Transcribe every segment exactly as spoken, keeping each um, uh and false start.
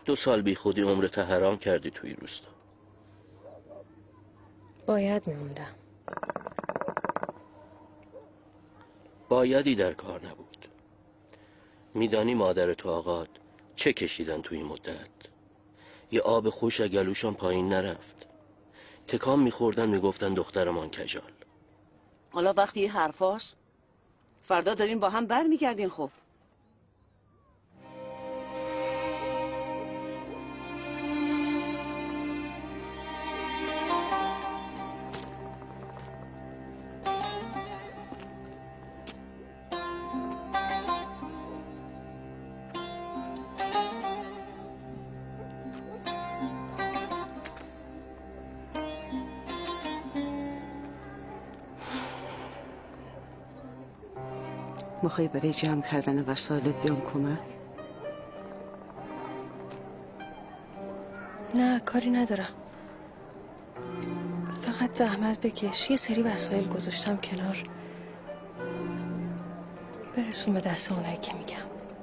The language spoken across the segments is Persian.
دو سال بی خودی عمرت حرام کردی توی روستا. باید میموندم. بایدی در کار نبود. میدانی مادر تو آقات چه کشیدن توی این مدت؟ یه آب خوش گلوشان پایین نرفت. تکان میخوردن میگفتن دخترمان کجال. حالا وقتی یه حرف هاست فردا دارین با هم بر میگردین. خب میخوای برای جمع کردن وسایلت بیام کمک؟ نه کاری ندارم، فقط زحمت بکش. یه سری وسایل گذاشتم کنار، برسون به دست اونایی که میگم.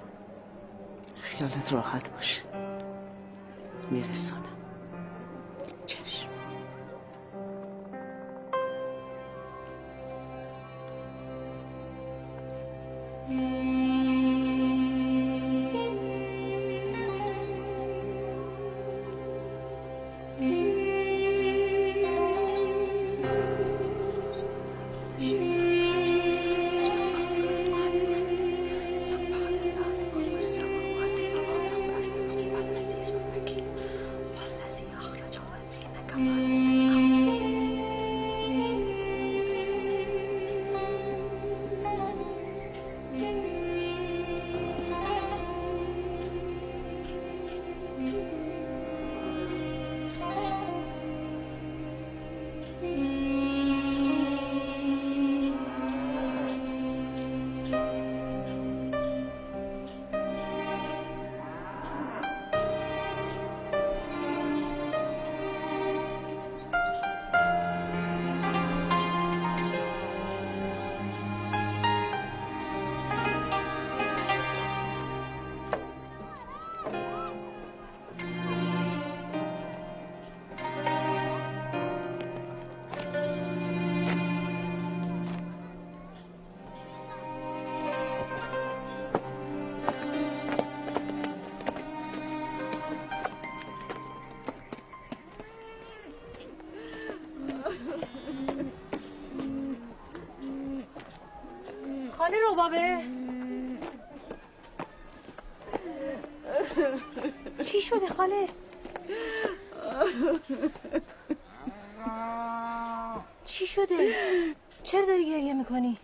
خیالت راحت باشه، میرسانم. چشم. خاله ربابه چی شده خاله؟ چی شده؟ چرا داری گریه میکنی؟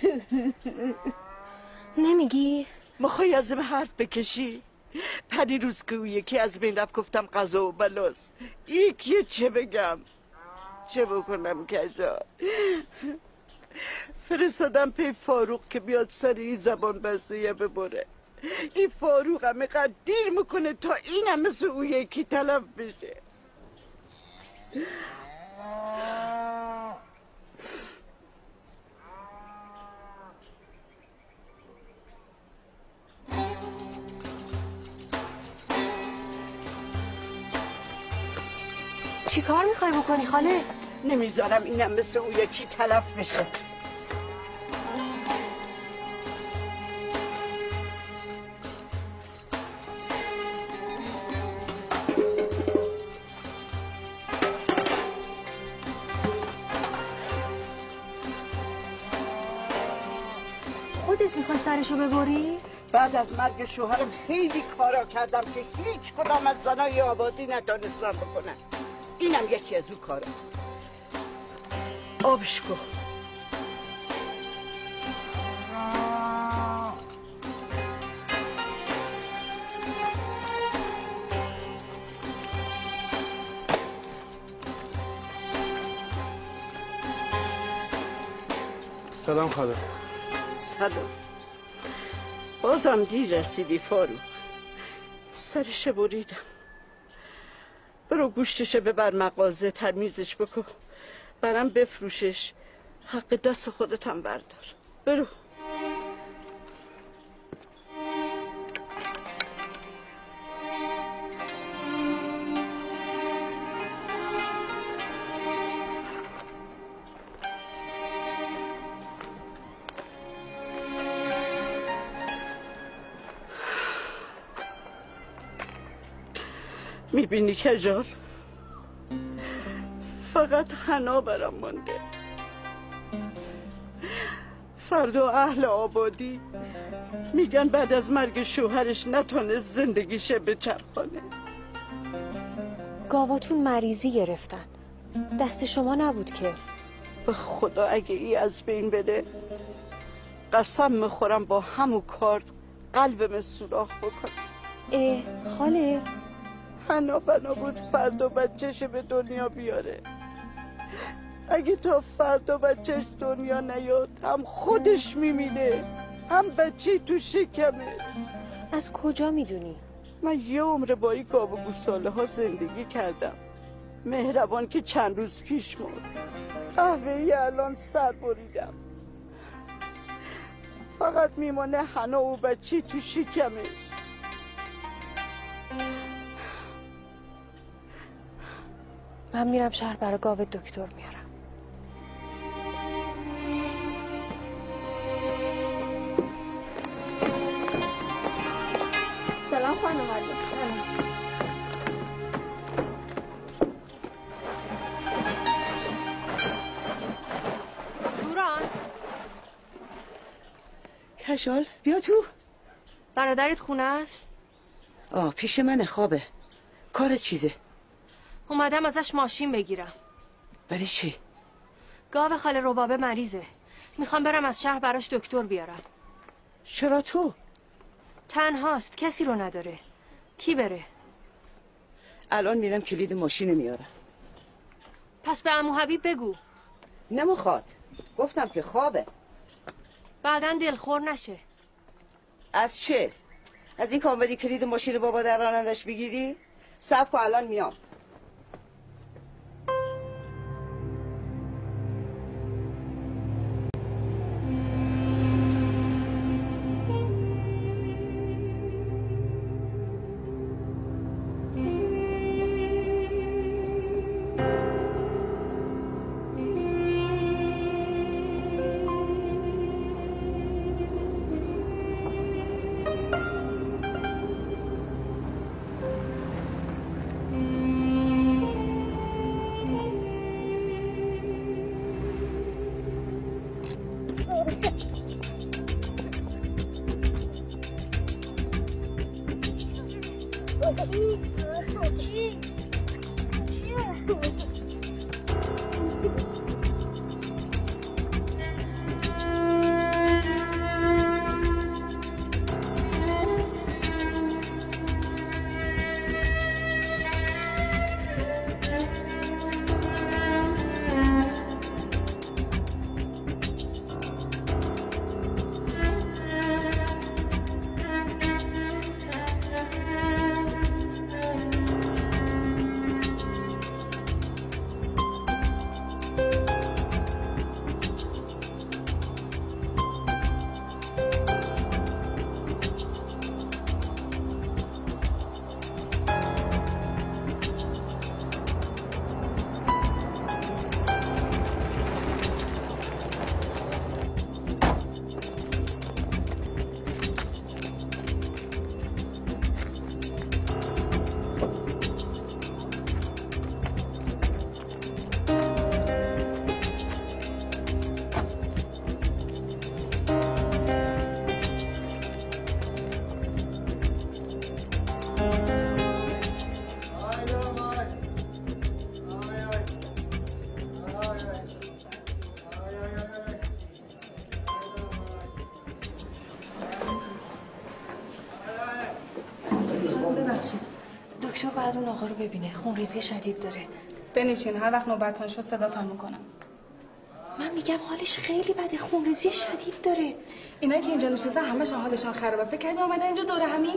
نمیگی؟ میخوای از این حرف بکشی؟ پری روز که یکی از بین رفت گفتم قضا و بلاست. یکی چه بگم؟ چه بکنم کجا؟ فرستادم پی فاروق که بیاد سر این زبان بسته ببره. این فاروق هم اینقدر دیر میکنه تا این هم مثل او یکی تلف بشه. چی کار میخوای بکنی خاله؟ نمیذارم اینم مثل او یکی تلف بشه. خودت میخوای سرشو ببری؟ بعد از مرگ شوهرم خیلی کارا کردم که هیچ کدام از زنای آبادی نتونستم بکنن. اینم یکی از او کارا. آبش کن. سلام خاله. سلام. بازم دیر رسیدی فاروق. سرش بریدم. برو گوشتش ببر مغازه، تمیزش بکن، برام بفروشش، حق دست خودت هم بردار. برو. میبینی کجال؟ فقط حنا برام مونده. فردا اهل آبادی میگن بعد از مرگ شوهرش نتونست زندگیشه بچرخانه. گاواتون مریضی گرفتن، دست شما نبود که. به خدا اگه ای از بین بده قسم میخورم با همون کارت قلبم سوراخ بکنم. اه خاله، حنا بنا بود فردا بچهش به دنیا بیاره. اگه تا فردا بچهش دنیا نیاد هم خودش میمیره هم بچه تو شکمه. از کجا میدونی؟ من یه عمر با این گاو و گوساله ها زندگی کردم. مهربان که چند روز پیش مرد، قهوه‌ای الان سر بریدم. فقط میمانه حنا و بچه تو شکمش. من میرم شهر برای گاو دکتر میارم. سلام خانم علی. سلام. توران، کشال بیا تو. برادرت خونه است؟ آه پیش منه، خوابه. کار چیزه؟ اومدم ازش ماشین بگیرم. برای چی؟ گاو خاله ربابه مریضه، میخوام برم از شهر براش دکتر بیارم. چرا تو؟ تنهاست، کسی رو نداره. کی بره؟ الان میرم کلید ماشین میارم. پس به عمو حبیب بگو. نمیخواد، گفتم که خوابه. بعدن دلخور نشه. از چه؟ از این کام بدی کلید ماشین بابا در رانندش بگیری؟ صبر کن الان میام. دکتر بعد اون آقا رو ببینه، خونریزی شدید داره. بنشین، هر وقت نوبتان شد صداتان میکنم. من میگم حالش خیلی بده، خونریزی شدید داره. اینایی که اینجا نشستن همشون حالشان خرابه. فکر کردی اومدن اینجا دوره همین؟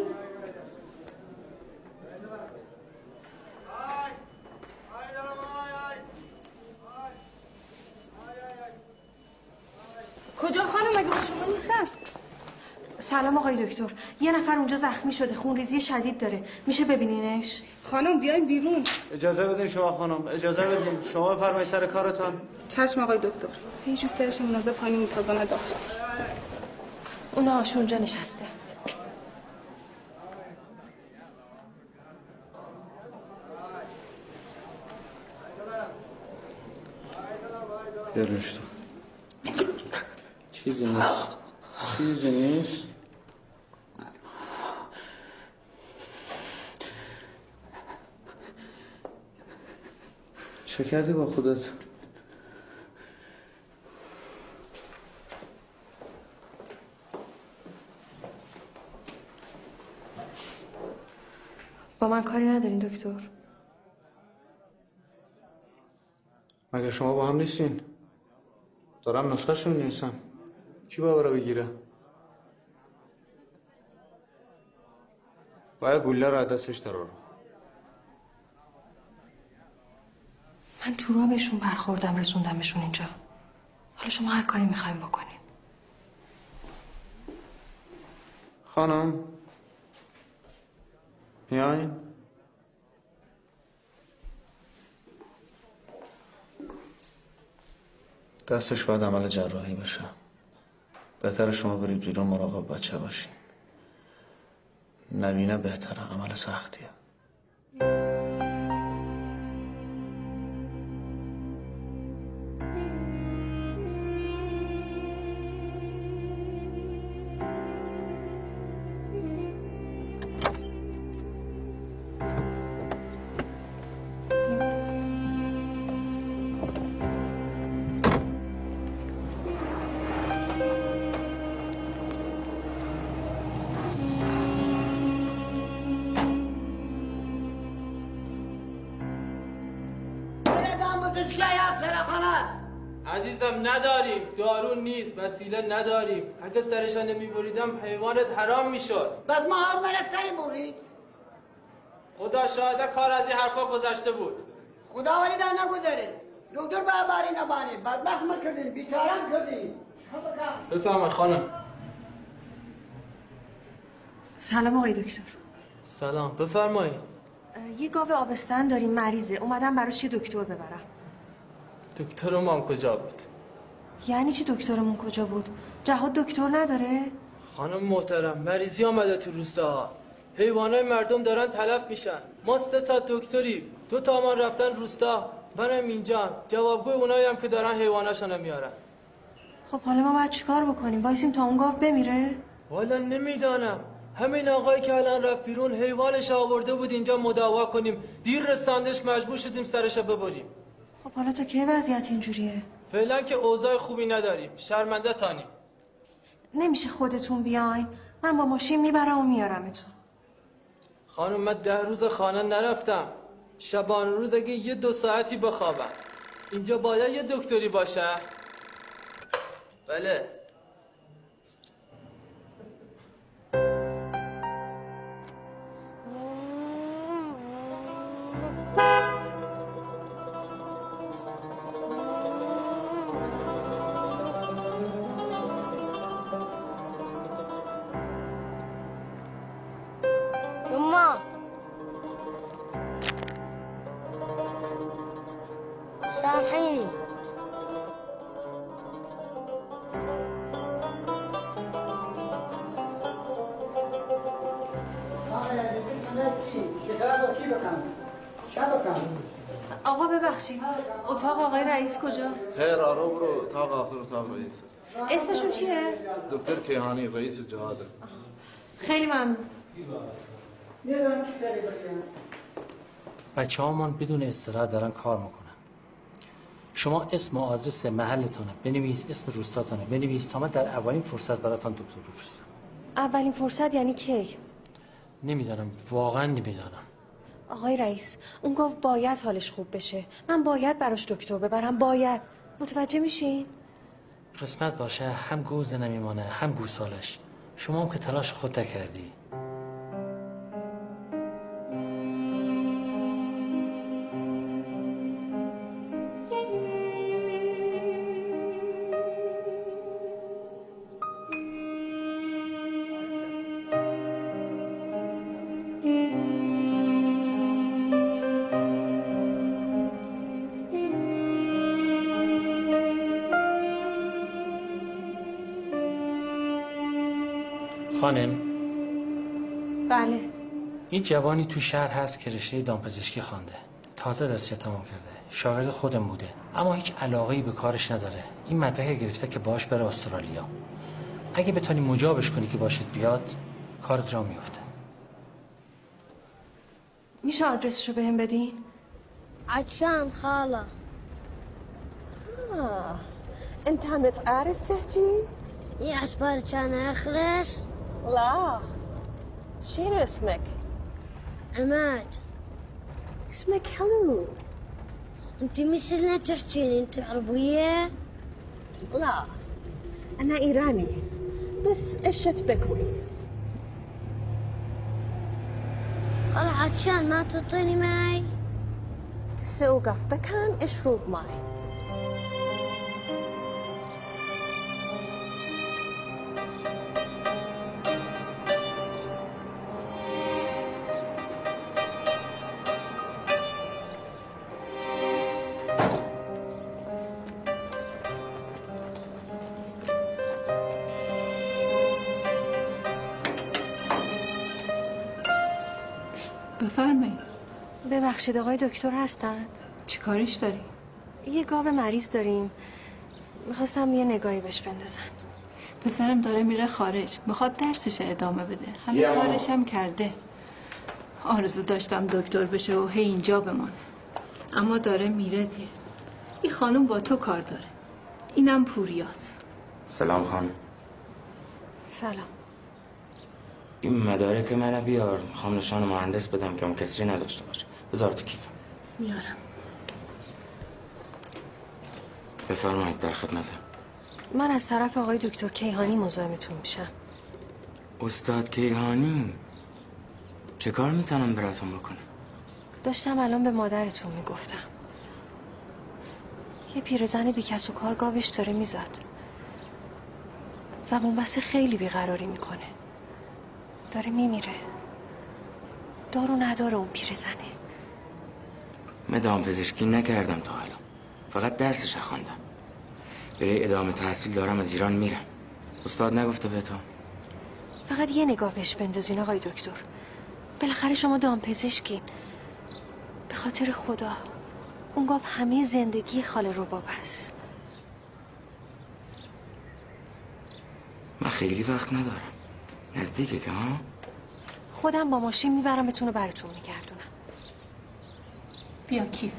کجا خانم؟ مگه با شما نیستم؟ سلام آقای دکتر، یه نفر اونجا زخمی شده، خونریزی شدید داره، میشه ببینینش؟ خانم بیاین بیرون. اجازه بدین شما خانم، اجازه بدین. شما بفرمایید سر کارتان. چشم آقای دکتر. یه جو سرش منازه پایین متازانه داخل. اون آش اونجا نشسته. بیارنش تو. چیزی نیست چیزی نیست. چه کردی با خودت؟ با من کاری ندارین دکتر؟ مگه شما با هم نیستین؟ دارم نسخه شون نیستم. کی باید برای بگیره؟ باید گوله رو از دستش درارم. من تو راه بهشون برخوردم رسوندمشون اینجا. حالا شما هر کاری میخوایم بکنین. خانم میاین؟ دستش باید عمل جراحی بشه. بهتره شما برید بیرون مراقب بچه باشین. نبینه بهتره، عمل سختیه. عزیزم نداریم، دارو نیست، وسیله نداریم. اگه سرشان نمیبریدم حیوانت حرام میشد. بس ما هر من سری برید. خدا شاهده کار از این حرفا گذشته بود. خدا ولی در نگذاره. دکتر به باری نبانی، بدبخت ما کردین، بیچارم کردین. بفرمایید خانم. سلام آقای دکتر. سلام، بفرمایید. یه گاو آبستن داریم مریضه، اومدم براش یه دکتر ببرم. دکترم هم کجا بود؟ یعنی چی دکترمون کجا بود؟ جهاد دکتر نداره؟ خانم محترم، مریضی آمده تو روستا. حیوانای مردم دارن تلف میشن. ما سه تا دکتریم، دو تا ما رفتن روستا، منم اینجا. جوابگوی اونایی هم که دارن حیواناشونو میارن. خب حالا ما باید چیکار بکنیم؟ وایسیم تا اون گاو بمیره؟ والا نمیدانم. همین آقایی که الان رفت بیرون حیوانش آورده بود اینجا مداوا کنیم. دیر رساندش، مجبور شدیم سرش ببریم. خب حالا تا کی وضعیت اینجوریه؟ فعلا که اوضاع خوبی نداریم. شرمنده تانیم. نمیشه خودتون بیاین؟ من با ماشین میبرم و میارمتون. خانم من ده روز خانه نرفتم. شبان روز اگه یه دو ساعتی بخوابم. اینجا باید یه دکتری باشه؟ بله. ماما سامحيني آقا ببخشید، اتاق آقای رئیس کجاست؟ خیر آرو برو اتاق آخر اتاق رئیس. اسمشون چیه؟ دکتر کیهانی رئیس جهاده. خیلی ممنون. بچه هامان بدون استراحت دارن کار میکنن. شما اسم و آدرس محلتونه بنویس، اسم روستاتونه بنویس تا من در اولین فرصت براتون دکتر بفرستم. اولین فرصت یعنی کی؟ نمیدانم، واقعا نمیدانم. آقای رئیس، اون گفت باید حالش خوب بشه. من باید براش دکتر ببرم، باید. متوجه میشین؟ قسمت باشه هم گوز نمیمانه هم گوسالش. شما هم که تلاش خود کردی. خانم، بله. این جوانی تو شهر هست که رشته دامپزشکی خوانده. تازه درسش تمام کرده. شاگرد خودم بوده. اما هیچ علاقه‌ای به کارش نداره. این مدرک گرفته که باش بره استرالیا. اگه بتونی مجابش کنی که باشید بیاد، کارت را میفته. میشه آدرسشو بهم بدین؟ عطشان خالة. آه. انت متعرف تحكي؟ يا أسبار كان أخلص؟ لا. شنو اسمك؟ عماد. اسمك حلو. انت مثلنا تحكين انت عربية؟ لا. أنا إيراني بس عشت بالكويت. خلا عطشان ما تعطيني ماي؟ سأوقف بكان اشرب ماي. بفرمایید. ببخشید آقای دکتر هستن؟ چی کارش داری؟ یه گاو مریض داریم. میخواستم یه نگاهی بهش بندازن. پسرم داره میره خارج. میخواد درسش ادامه بده. همه کارش هم کرده. آرزو داشتم دکتر بشه و هی اینجا بمانه. اما داره میره دیگه. این خانم با تو کار داره. اینم پوریاست. سلام خانم. سلام. این مدارک منو بیار. میخوام نشان مهندس بدم که اون کسری نداشته باشه. بذار تو کیفم. میارم. بفرمایید در خدمتم. من از طرف آقای دکتر کیهانی مزاحمتون میشم. استاد کیهانی چه کار میتونم براتون بکنم؟ داشتم الان به مادرتون میگفتم. یه پیرزن بی کس و کار گاوش داره میزاد. زبون بسته خیلی بیقراری میکنه. داره میمیره. دارو نداره اون پیرزنه. من دامپزشکی نکردم تا حالا. فقط درسش خوندم. برای ادامه تحصیل دارم از ایران میرم. استاد نگفته بهتون؟ فقط یه نگاه بهش بندازین آقای دکتر. بالاخره شما دامپزشکین. به خاطر خدا اون گاو همه زندگی خاله رباب است. من خیلی وقت ندارم. نزدیکه که ها؟ خودم با ماشین میبرمتون و براتون میگردونم. بیا کیفت.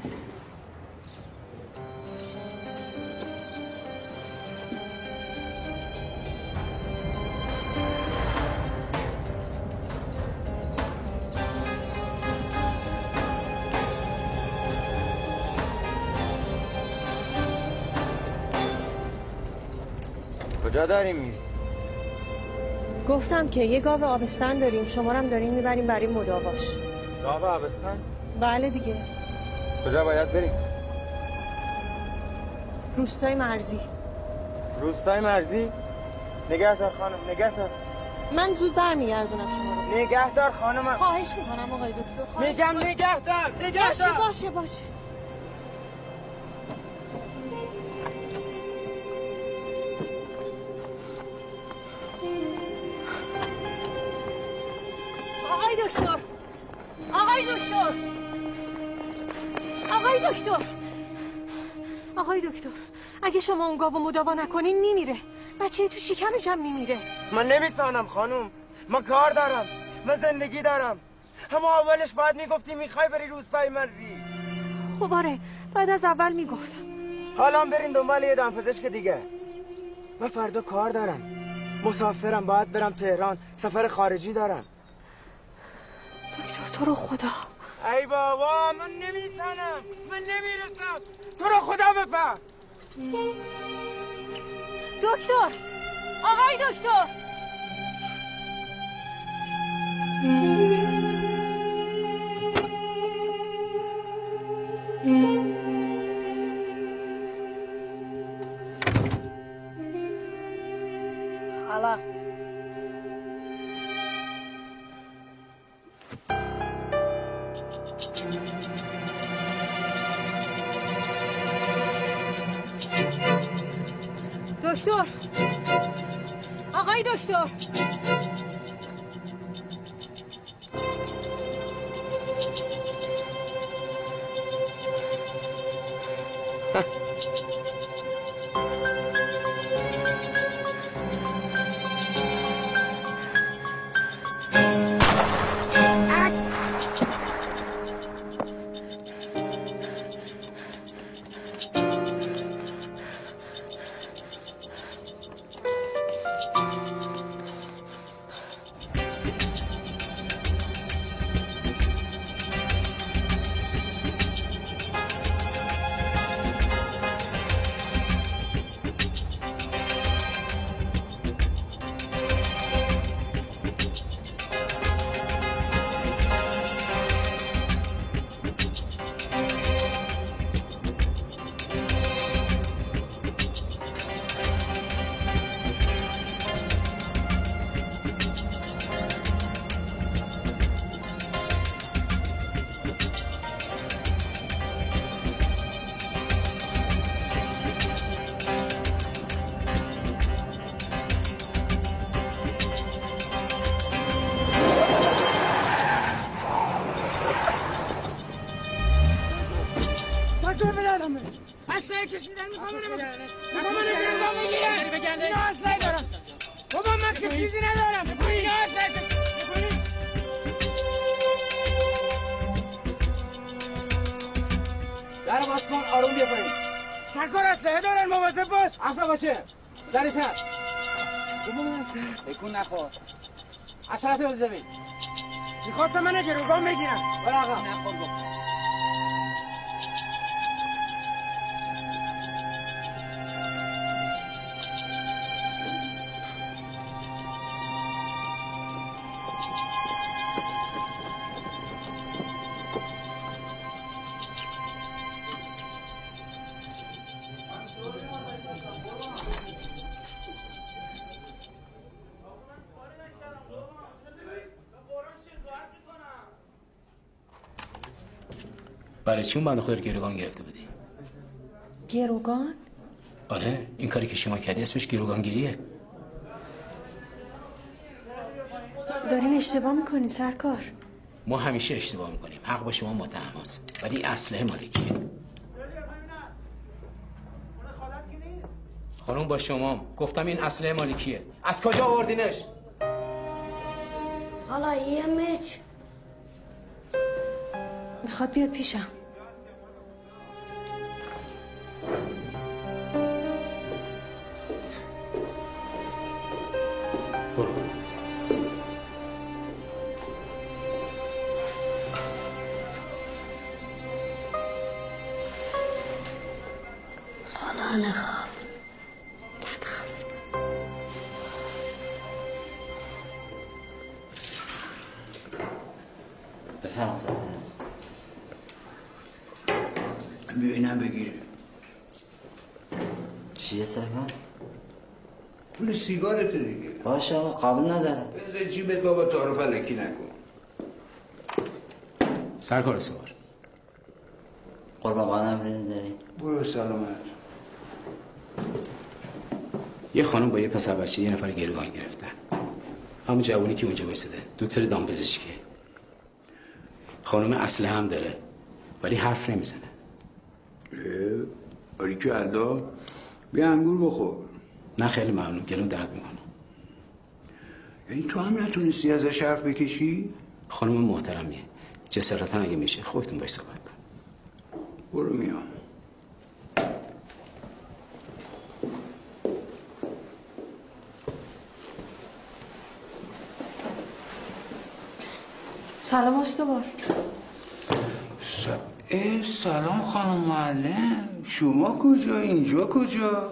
کجا داریم میری؟ گفتم که یه گاو آبستن داریم. شما هم داریم میبریم برای مداواش. گاو آبستن؟ بله دیگه. کجا باید بریم؟ روستای مرزی. روستای مرزی؟ نگهدار خانم، نگهدار. من زود برمیگردونم شما رو. نگهدار خانم. خواهش میکنم آقای دکتر. خواهش میگم میکنم. نگهدار، نگهدار. باشه باشه باشه. آقای دکتر، آقای دکتر، آقای دکتر، آقای دکتر، اگه شما اون گاوو مداوا نکنین میمیره. بچه تو شکمش هم میمیره. من نمیتونم خانم. من کار دارم. من زندگی دارم. اما اولش باید میگفتی میخوای بری روستای مرزی. خب آره، بعد از اول میگفتم. حالا برین دنبال یه دامپزشک دیگه. من فردا کار دارم. مسافرم، باید برم تهران. سفر خارجی دارم. دکتر تو رو خدا. ای بابا من نمیتونم. من نمیرسم. تو رو خدا بفهم. دکتر، آقای دکتر. خلا. دکتر، آقای دکتر. بکن نخور اصلاته به زمین میخواستم منو گروگان بگیرم برا آقا نخور بکن برای چی اون بنده خدا رو گروگان گرفته بودی؟ گروگان؟ آره این کاری که شما کردی اسمش گروگانگیریه. دارین اشتباه میکنین سرکار. ما همیشه اشتباه میکنیم، حق با شما متهم است، ولی اسلحه مالکیه. خانوم با شما گفتم این اسلحه مالکیه. از کجا آوردینش؟ حالا یه مچ میخواد بیاد پیشم. خدا نخواف نتخاف. بفرم سرکار. بیا اینم بگیره. چیه سرکار؟ پول سیگارته دیگه. باشه آقا قبول ندارم. بذار جیبت بابا تعارف الکی نکن. سرکار سوار. قربان قانم رینی داری؟ برو سلامت. یه خانم با یه پسر بچه یه نفر گروگان گرفتن. همون جوانی که اونجا وایساده دکتر دامپزشکیه. خانم اسلحه هم داره ولی حرف نمیزنه. آری که الله بیا انگور بخور. نه خیلی ممنون، گلوم درد میکنه. یعنی تو هم نتونستی ازش حرف بکشی؟ خانم محترمیه، جسارتا اگه میشه خودتون باش صحبت کن. برو میام. سلام استوار. س... اه سلام خانم معلم. شما کجا؟ اینجا کجا؟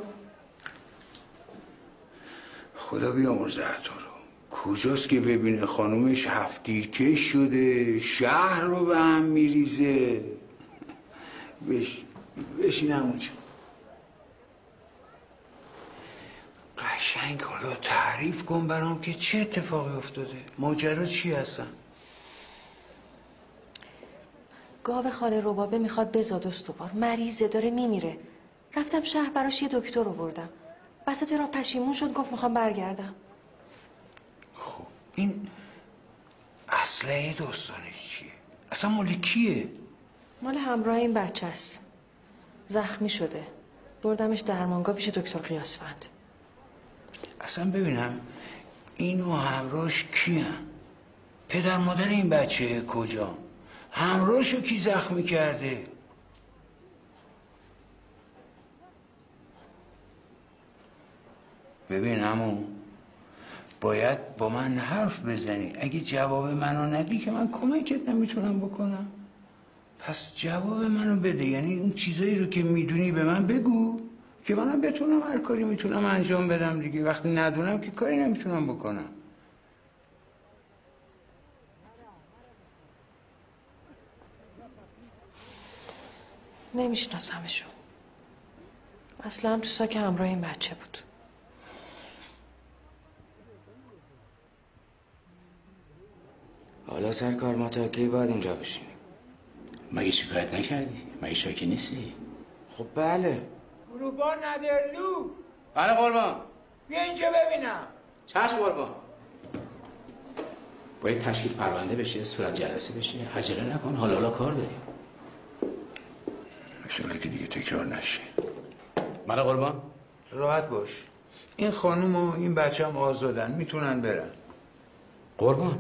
خدا بیامرزه تو رو. کجاست که ببینه خانومش هفتیرکش شده، شهر رو به هم میریزه. بش... بشین همونجا. قشنگ حالا تعریف کن برام که چه اتفاقی افتاده، ماجرا چی هستن؟ گاو خاله ربابه میخواد بزاد استوار، مریضه داره میمیره. رفتم شهر براش یه دکتر آوردم. وسط راه پشیمون شد گفت میخوام برگردم. خب این اسلحه داستانش چیه؟ اصلا مال کیه؟ مال همراه این بچه است. زخمی شده. بردمش درمانگاه پیش دکتر قیاسفند. اصلا ببینم اینو همراهش کیان؟ پدر مادر این بچه کجا؟ همراهشو کی زخمی کرده؟ ببین عمو، باید با من حرف بزنی. اگه جواب منو ندی که من کمکت نمیتونم بکنم. پس جواب منو بده، یعنی اون چیزایی رو که میدونی به من بگو که منم بتونم هر کاری میتونم انجام بدم دیگه. وقتی ندونم که کاری نمیتونم بکنم. نمیشناسمشون. اصلا هم تو ساک همراه این بچه بود. حالا سرکار ما تا کی باید اینجا بشینیم؟ مگه شکایت نکردی؟ مگه شاکی نیستی؟ خب بله. قربان ندرلو. بله قربان. بیا اینجا ببینم. چشم قربان. باید تشکیل پرونده بشه، صورت جلسه بشه. عجله نکن، حالا حالا کار داریم. انشالله که دیگه تکرار نشه. بله قربان. راحت باش. این خانوم و این بچه هم آزادن، میتونن برن. قربان.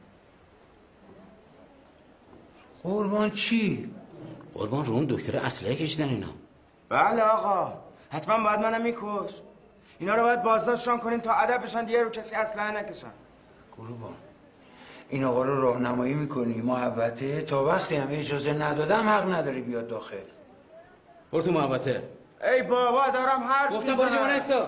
قربان چی؟ قربان رو اون دکتر اسلحه کشیدن اینا. بله آقا، حتما باید منم میکش. اینا رو باید بازداشتشان کنین تا ادب بشن، دیگه رو کسی اسلحه نکشن. قربان این آقا رو راهنمایی میکنی محوطه، تا وقتی هم اجازه ندادم حق نداری بیاد داخل. برو تو محوطه. ای بابا دارم حرف گفتم میزنم. برو جوانستا.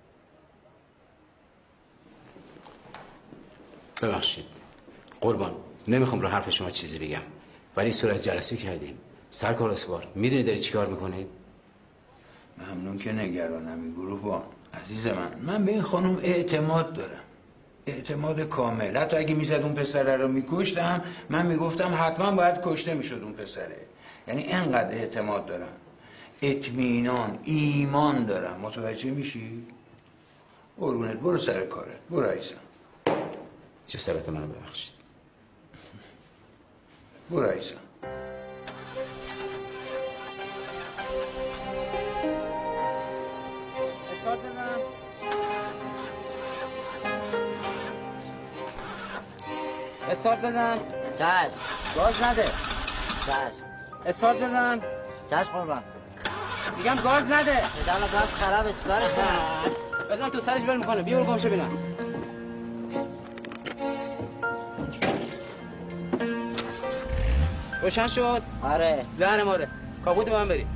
ببخشید قربان، نمیخوام رو حرف شما چیزی بگم، ولی صورت جلسه کردیم. سرکار اسوار، میدونی داری چیکار میکنید؟ ممنون که نگرانمی قربان. عزیز من، من به این خانم اعتماد دارم، اعتماد کامل. حتی اگه میزد اون پسره رو میکشتم، من میگفتم حتما باید کشته میشد اون پسره. یعنی انقدر اعتماد دارم، اطمینان، ایمان دارم. متوجه میشی؟ قربونت، برو سر کارت، برو عیسم. جسارت منو ببخشید. برو عیسم. استارت بزن. استارت بزن. چشم. گاز نده. چشم. استارت بزن. چشم قربان. میگم گاز نده. بدن گاز خرابه، چیکارش کنم؟ بزن تو سرش بل میکنه. بیا برو گمشه بینم. روشن شد؟ آره. زهر ماره. کاپوت با من بری.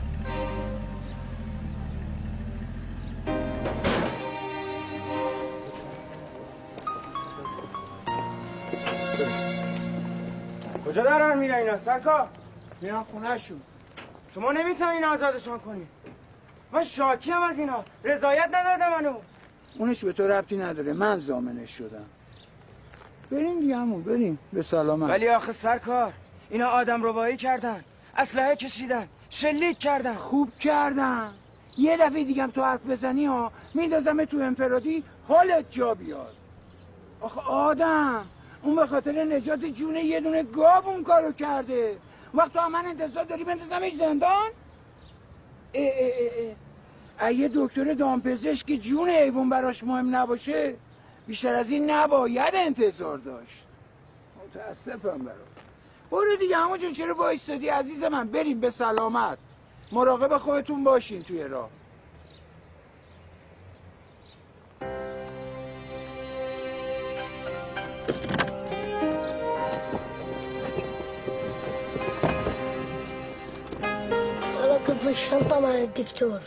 کجا دارن میرن اینا سرکار؟ میرن خونهشون. شما نمیتونین آزادشان کنین. من شاکی هم از اینا. رضایت نداده منو. اونش به تو ربطی نداره، من ضامنش شدم. بریم دیگه عمو، بریم به سلامت. ولی آخه سرکار، اینا آدم ربایی کردن، اسلحه کشیدن، شلیک کردن. خوب کردن. یه دفعه دیگه هم تو حرف بزنی ها، میندازم تو انفرادی، حالت جا بیاد. آخه آدم اون به خاطر نجات جون یه دونه گاو اون کارو کرده. وقت تو هم من انتظار داری بندازمش زندان؟ اه اه اه اه. اگه دکتر دامپزشک جون حیوان براش مهم نباشه، بیشتر از این نباید انتظار داشت. متاسفم برات. برو دیگه همون جون، چرا وایستادی عزیز من؟ بریم به سلامت. مراقب خودتون باشین توی راه. حالا في الشنطة مع الدكتور.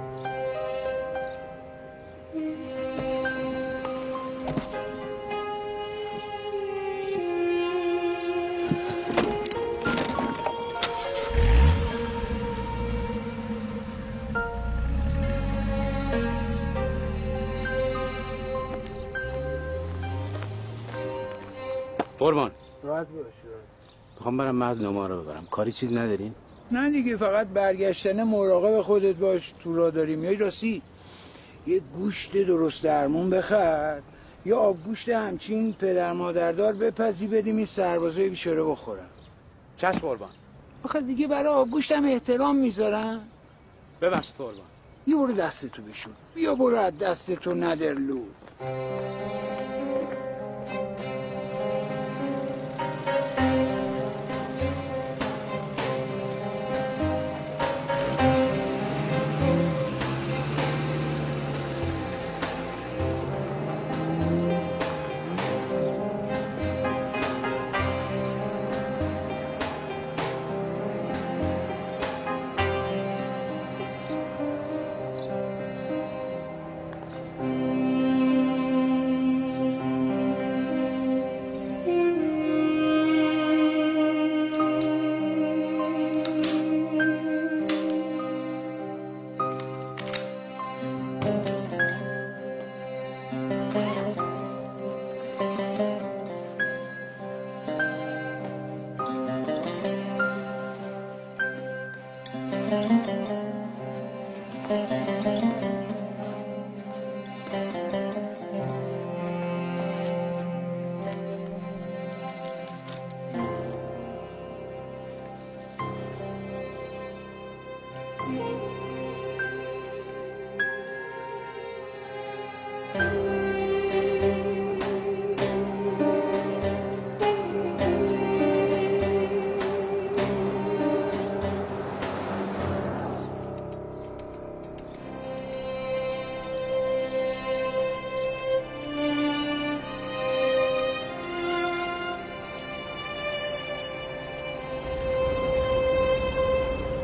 قربان راحت باش. میخوام برم مغز نما رو ببرم. کاری چیز ندارین؟ نه دیگه، فقط برگشتن مراقب خودت باش. تو را داریم یا راستی یه گوشت درست درمون بخر، یا آب گوشت همچین پدر مادردار بپزی بدیم این سربازای بیچاره بخورن. چشم قربان. آخه دیگه برای آب گوشت هم احترام میذارن. ببخشید قربان. بیا برو دستتو بشون. بیا برو از دستتو ندرلو.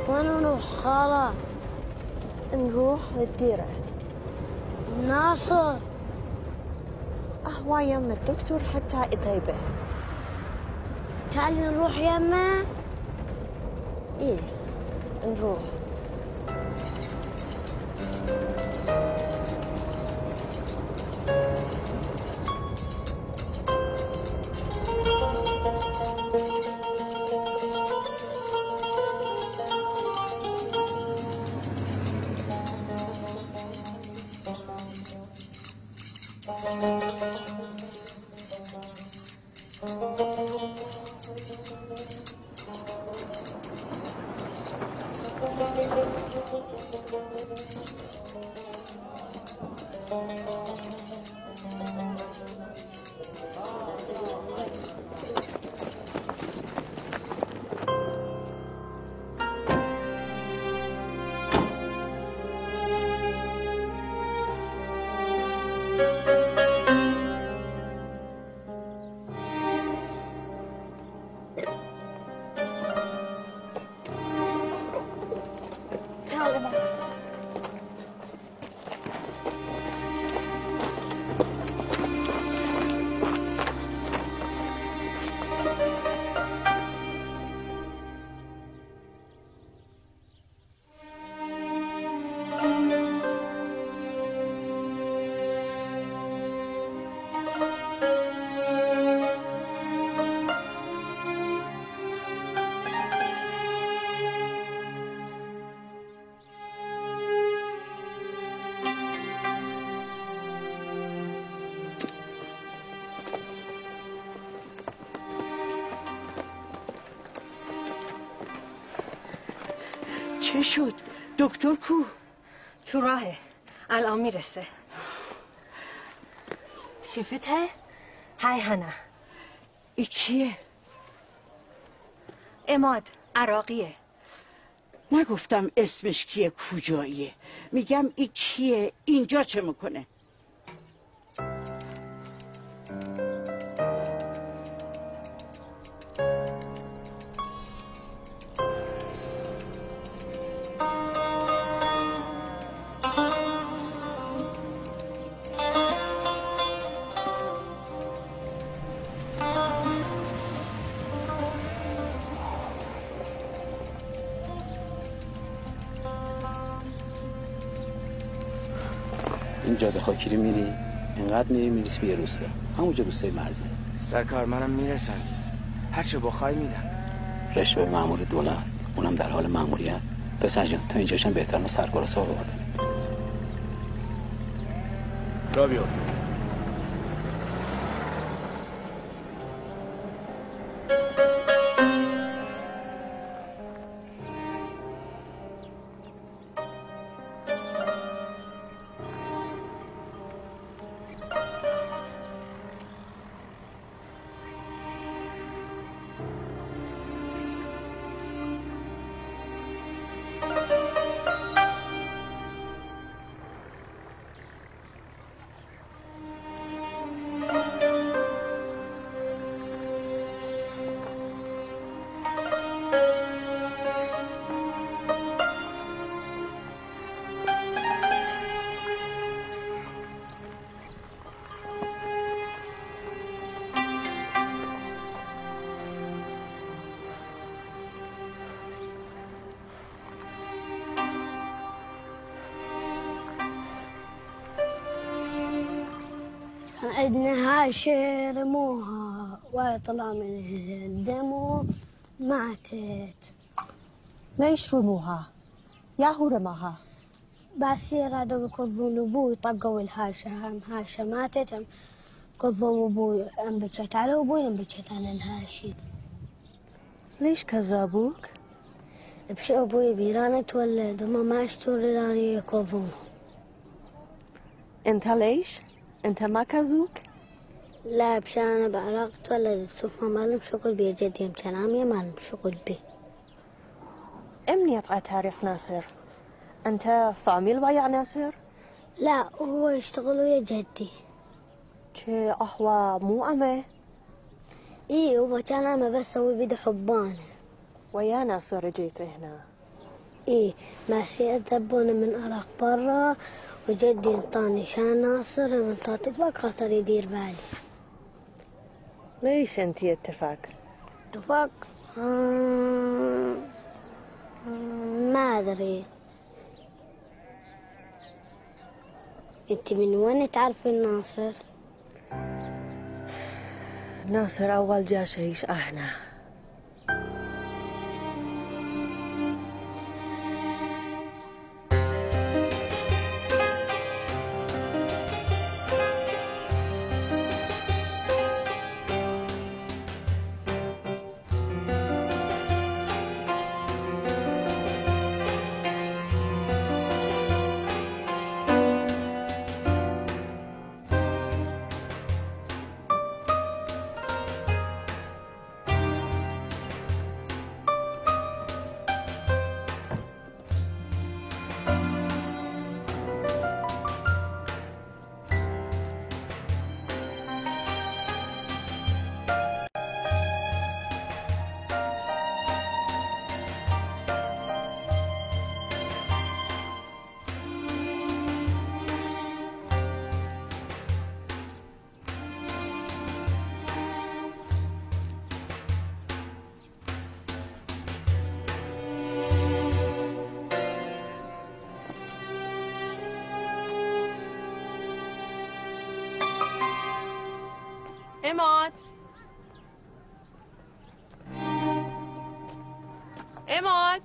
وين نروح خالة؟ نروح الديرة. ناصر أهوى يم الدكتور حتى يطيبه. تعالي نروح يمه؟ إيه نروح. چه شد؟ دکتر کو؟ تو راهه. الان میرسه. شفته؟ های هنه. ای کیه؟ اماد عراقیه. نگفتم اسمش کیه کجاییه. میگم ای کیه اینجا چه میکنه؟ این جاده خاکی رو میری اینقدر میری میریسی به یه روستا، همونجا روستای مرزه. سرکار منم میرسند، هرچه بخوای میدم. رشوه مأمور دولت، اونم در حال مأموریت. پسر جان تو اینجاشم بهتر ما سرکار صاحب آوردم. را بیار. عندنا هاي شيء رموها ويطلع منها الدم ماتت. ليش رموها؟ يا هو رماها؟ بس يرادوا يكذون ابوي طقوا الهاشة، هم هاشة ماتت، هم كذوا ابوي، هم بكت على ابوي هم بكت على الهاشي. ليش كذابوك؟ بشي ابوي بيران تولد وما ما اشتوا لي يكذونه. انت ليش؟ انت ما كذوك؟ لا بشي انا بعراق تولدت وما لهم شغل بي جدي يمكن عمي ما لهم شغل بي. امني تعرف ناصر؟ انت فاميل ويا ناصر؟ لا هو يشتغل ويا جدي. شي اهوى مو امه؟ ايه هو كان امه بس هو بده حبانه. ويا ناصر جيت هنا؟ إيه ماشي دبون من عراق برا وجدي انطاني شان ناصر من اتفاق خاطر يدير بالي. ليش انتي اتفاق؟ اتفاق آه... ما ادري. انت من وين تعرفين ناصر؟ ناصر اول جاش يعيش اهنا. اماد اماد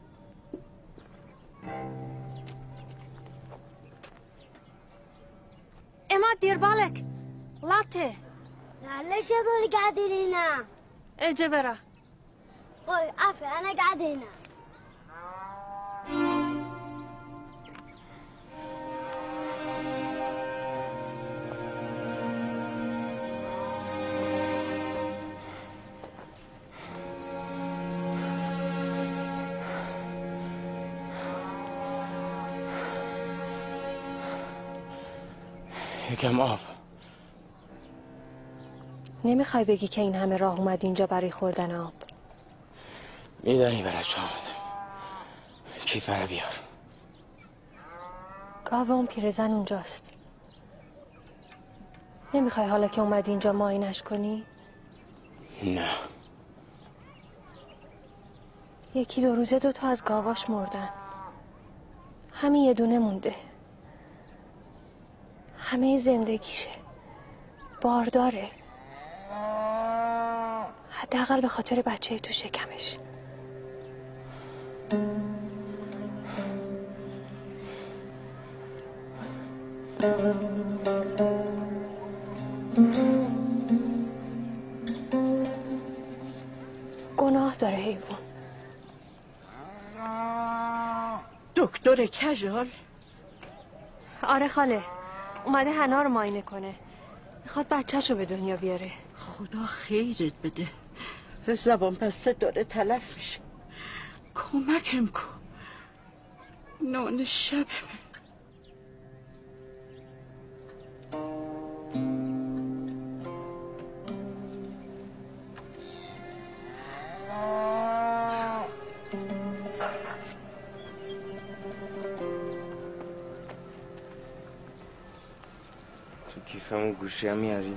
اماد دير بالك لاتي. ليش هذول قاعدين هنا؟ اجي برا. طيب عافية انا قاعد هنا. یکم آب. نمیخوای بگی که این همه راه اومد اینجا برای خوردن آب؟ میدانی برای چه آمدم. کیفره بیار. گاو اون پیرزن اونجاست. نمیخوای حالا که اومد اینجا معاینش کنی؟ نه. یکی دو روزه دوتا از گاواش مردن. همین یه دونه مونده. همه زندگیشه. بارداره. حداقل به خاطر بچه تو شکمش. گناه داره حیوان. دکتر کژال؟ آره خاله، اومده حنا رو معاینه کنه. میخواد بچه‌شو به دنیا بیاره. خدا خیرت بده. زبان بسته داره تلف میشه. کمکم کن. نان شبمه. تو کیفمون گوشی هم میاری؟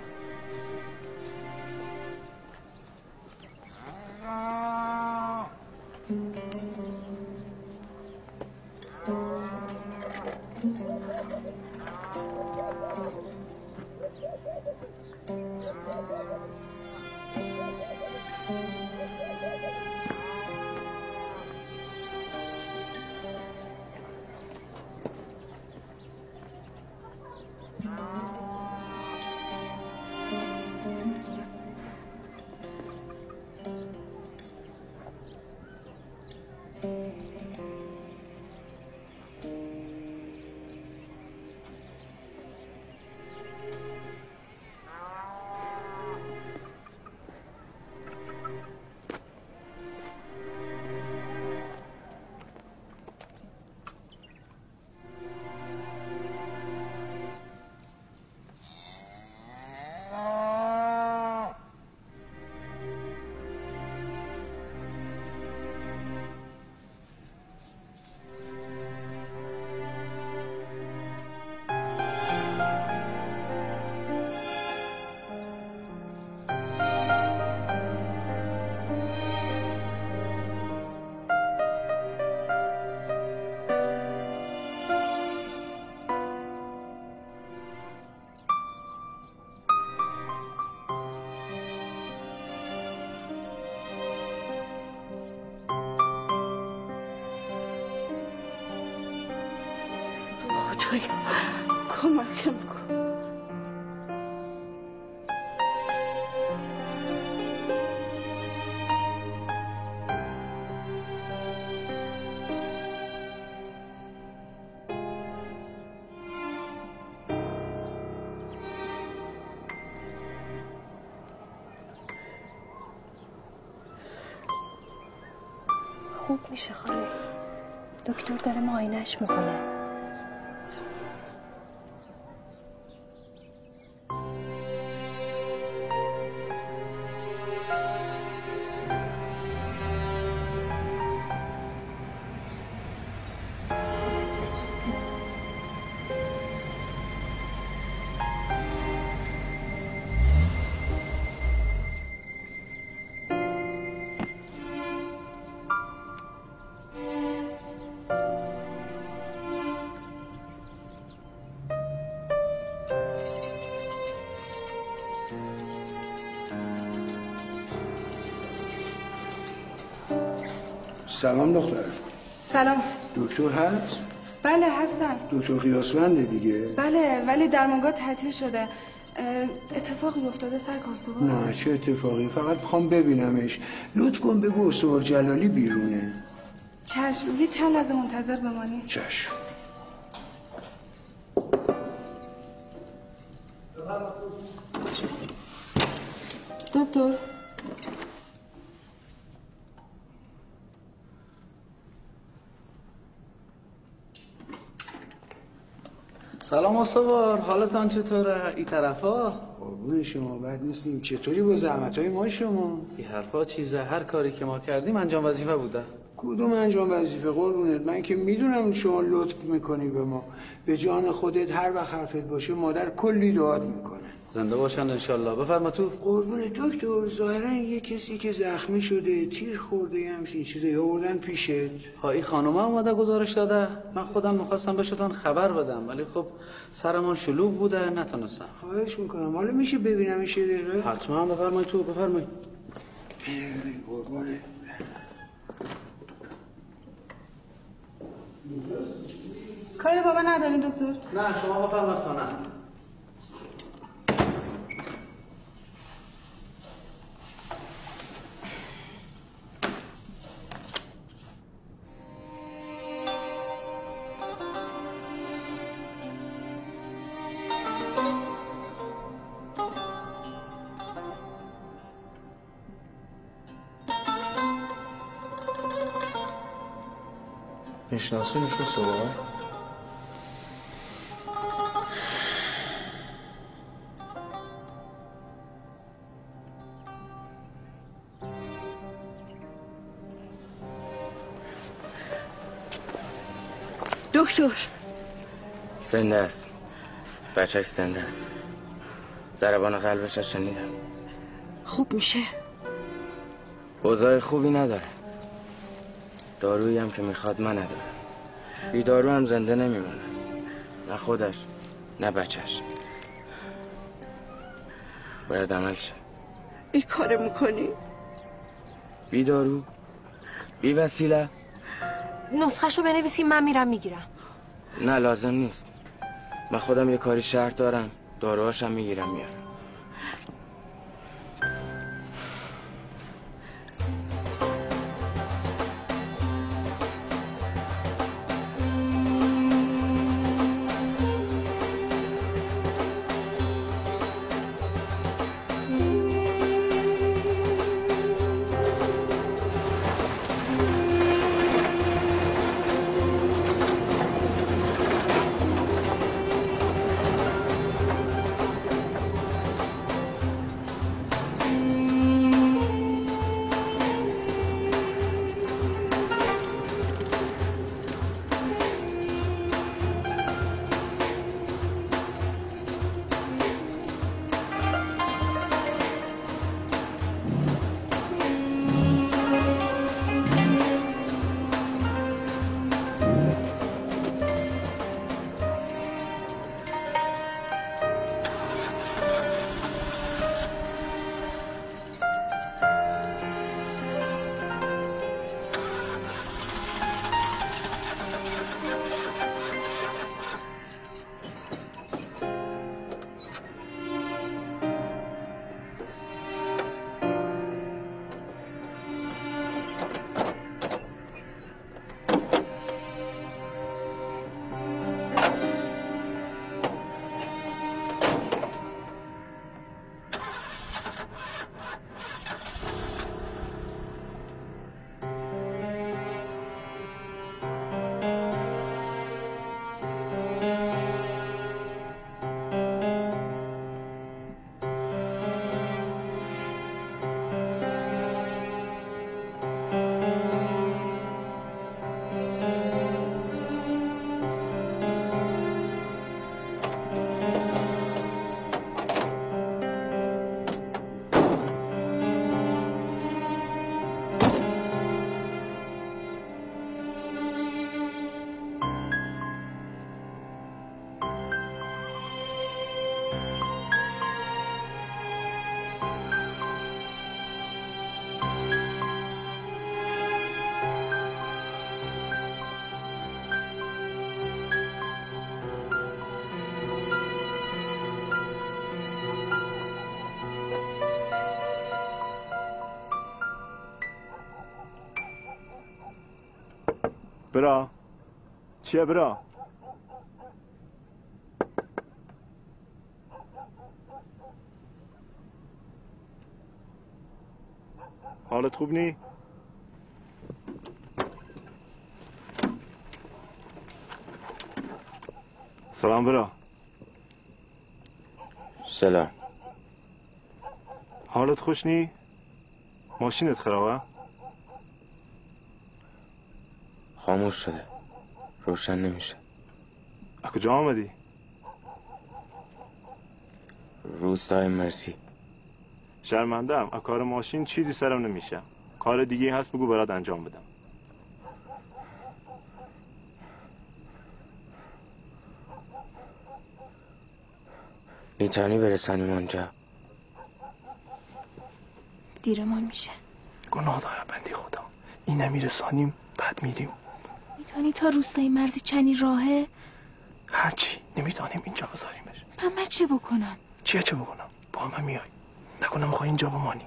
خدایا کمکم کن. خوب میشه خاله. دکتر داره معاینش میکنه. سلام دختر. سلام. دکتر هست؟ بله هستن. دکتر قیاسونده دیگه؟ بله ولی درمانگاه تعطیل شده. اتفاقی افتاده سر کاسبا؟ نه چه اتفاقی؟ فقط میخوام ببینمش. لطف کن بگو استوار جلالی بیرونه. چشم. یه چند لحظه منتظر بمانی. چشم. دکتر سلام استوار، حالتان چطوره؟ این طرفا؟ قربون شما بد نیستیم. چطوری با زحمت‌های ما شما؟ این حرفا چیزه، هر کاری که ما کردیم انجام وظیفه بوده. کدوم انجام وظیفه قربونت؟ من که میدونم شما لطف میکنی به ما. به جان خودت هر وقت حرفت باشه مادر کلی دعات میکنه. زنده باشن انشالله. بفرما تو. قربون دکتر، ظاهرا یه کسی که زخمی شده، تیر خورده، یه همچین چیزایی آوردن پیشت. ها این خانومه اومده گزارش داده. من خودم میخواستم بهشتون خبر بدم ولی خب سرمان شلوغ بوده نتونستم. خواهش میکنم. حالا میشه ببینمش یه دقیقه؟ حتما. بفرمایید تو. بفرمایید. قربونه. کاری با من ندارین دکتر؟ نه شما بفرمایید خانه. میشناسی نشو سوال؟ دکتر زنده است. بچهش زنده است. ضربان قلبش از شنیدم. خوب میشه؟ اوضاع خوبی نداره. دارویی هم که میخواد من ندارم. بی دارو هم زنده نمیمونه. نه خودش نه بچهش. باید عمل شه. این کار میکنی؟ بی دارو بی وسیله. نسخه‌شو بنویسیم من میرم میگیرم. نه لازم نیست. من خودم یه کاری شهر دارم. داروهاشم میگیرم میارم. برا چیه برا؟ حالت خوب نی؟ سلام برا. سلام. حالت خوش نی؟ ماشینت خرابه؟ خاموش شده، روشن نمیشه. از کجا آمدی؟ روستای مرسی. شرمندم، از کار ماشین چیزی سرم نمیشه. کار دیگه هست بگو برات انجام بدم. میتونی برسانیم آنجا؟ دیرمان میشه. گناه داره بندی خدا. این نمیرسانیم بعد میریم. میتونی تا روستای مرزی چنی راهه؟ هرچی نمیتونیم اینجا بذاریمش. من چه بکنم؟ چیه چه بکنم؟ با هم میای. نکنم میخوای اینجا بمانی.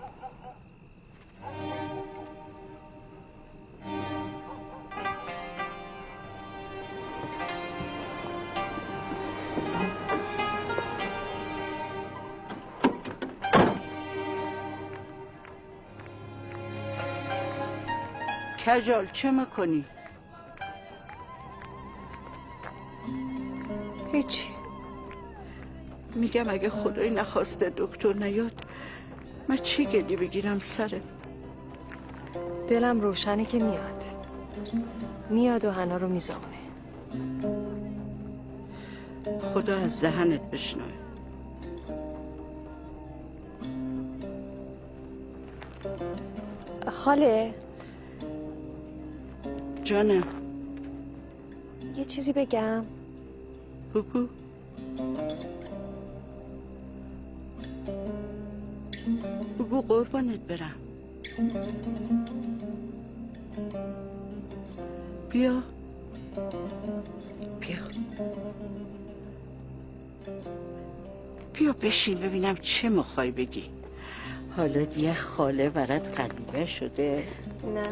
کجال چه میکنی؟ هیچی. میگم اگه خدایی نخواسته دکتر نیاد من چی گلی بگیرم سره؟ دلم روشنه که میاد. میاد و حنا رو میزامه. خدا از دهنت بشنوه. خاله جانم، یه چیزی بگم؟ بگو. بگو قربانت برم. بیا بیا بیا بشین ببینم چه میخوای بگی. حالا دیگه خاله برات غریبه شده؟ نه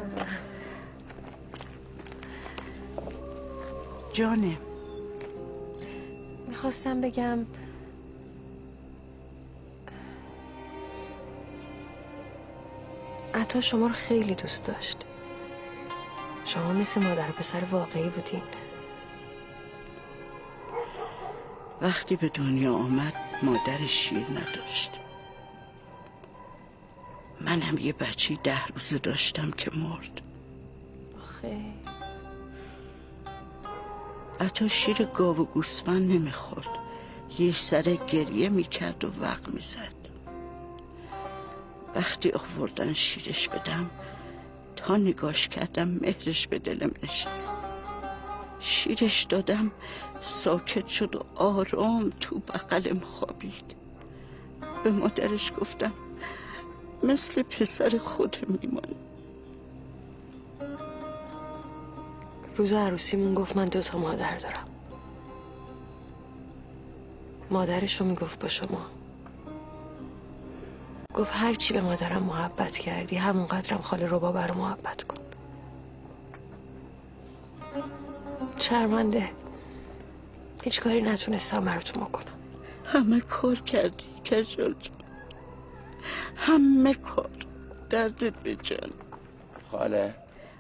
جانم، میخواستم بگم عطا شما رو خیلی دوست داشت. شما مثل مادر پسر واقعی بودین. وقتی به دنیا آمد مادر شیر نداشت. منم یه بچه ده روزه داشتم که مرد. خیلی عطا شیر گاو و گوسفند نمیخورد. یه سر گریه میکرد و وق میزد. وقتی آوردن شیرش بدم تا نگاش کردم مهرش به دلم نشست. شیرش دادم ساکت شد و آرام تو بغلم خوابید. به مادرش گفتم مثل پسر خودم میمونه. روز عروسیمون گفت من دوتا مادر دارم. مادرش رو میگفت با شما. گفت هرچی به مادرم محبت کردی همونقدرم خاله ربا برا محبت کن. شرمنده هیچ کاری نتونستم براتون بکنم. همه کار کردی کجال جان، همه کار. دردت به جان. خاله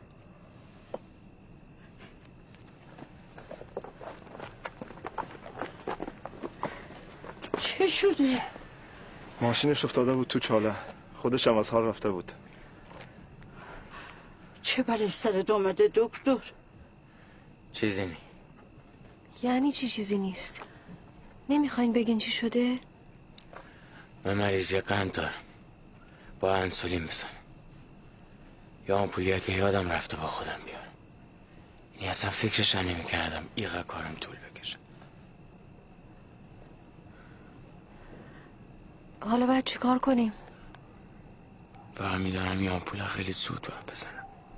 چه شده؟ ماشینش افتاده بود تو چاله. خودش هم از حال رفته بود. چه بلایی سرت آمده دکتر؟ چیزی نی. یعنی چی چیزی نیست؟ نمیخواین بگین چی شده؟ من مریضی قند دارم. با انسولین بزنم. یا آمپولیه که یادم رفته با خودم بیارم. یعنی اصلا فکرش هم نمی کردم ایقا کارم طول بکشه. حالا باید چی کار کنیم؟ فقط میدانم یه آمپول خیلی زود باید بزنم.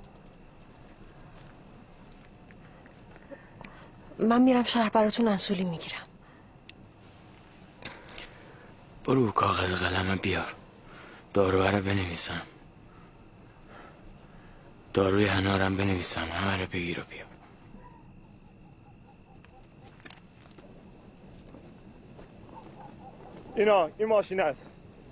من میرم شهر براتون انسولین میگیرم. برو کاغذ قلم بیار. داروها رو بنویسم. داروی هنارم بنویسم. همه رو بگیر و بیار. اینا این ماشین است.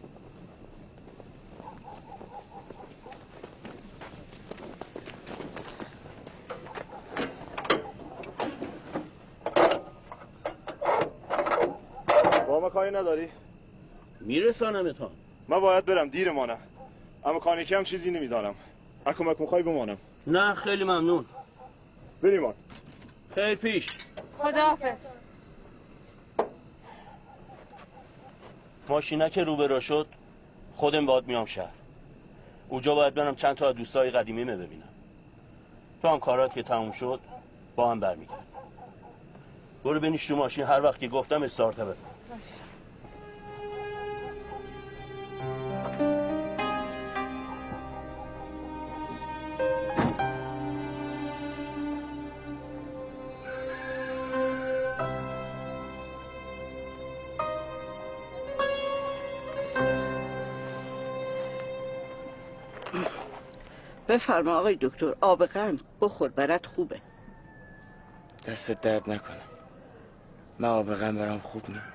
با ما کاری نداری؟ میرسانمتان. من باید برم دیر مانم. اما مکانیکی هم چیزی نمیدانم. هر کمک میخوای بمانم. نه خیلی ممنون. بریم آن. خیر پیش. خداحافظ. ماشینه که روبرا شد خودم باید میام شهر. اونجا باید برم چند تا دوستای قدیمیمه ببینم. تو هم کارات که تموم شد با هم برمیگردم. برو بنیش تو ماشین، هر وقت که گفتم استارت بزن. بفرما آقای دکتر، آب قند بخور برات خوبه. دستت درد نکنه. من آب قند برام خوب نیم.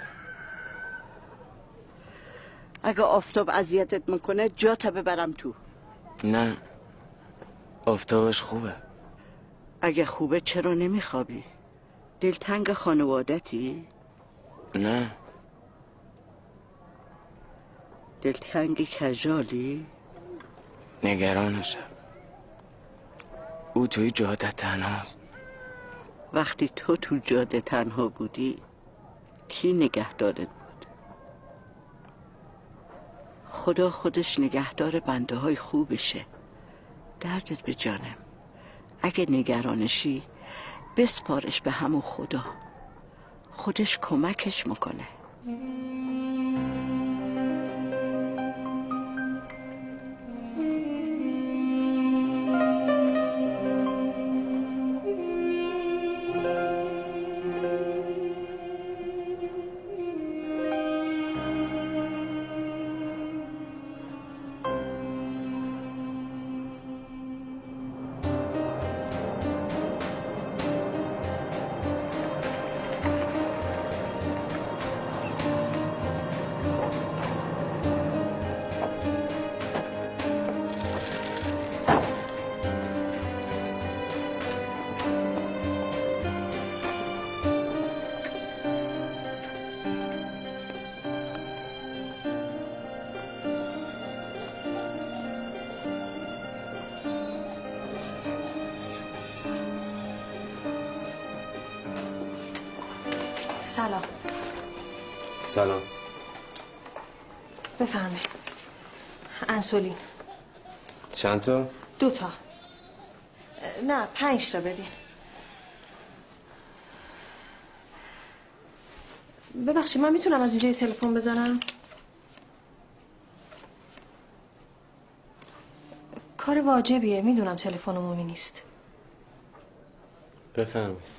اگه آفتاب اذیتت میکنه جاتا ببرم تو. نه آفتابش خوبه. اگه خوبه چرا نمیخوابی؟ دلتنگ خانوادتی؟ نه. دلتنگ کجالی؟ نگرانشم. او توی جاده تنهاست. وقتی تو تو جاده تنها بودی کی نگهدارت بود؟ خدا خودش نگهدار بنده های خوبشه. دردت به جانم. اگه نگرانشی بسپارش به همون خدا، خودش کمکش میکنه. سلام. سلام. بفرمایید. انسولین. چند تا؟ دو تا. نه پنج تا بدین. ببخشید من میتونم از اینجا یه تلفن بزنم؟ کار واجبیه، میدونم تلفن عمومی نیست. بفرمایید.